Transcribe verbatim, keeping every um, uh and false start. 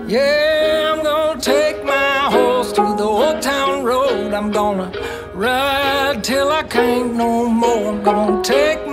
Yeah, I'm gonna take my horse to the old town road. I'm gonna ride till I can't no more. I'm gonna take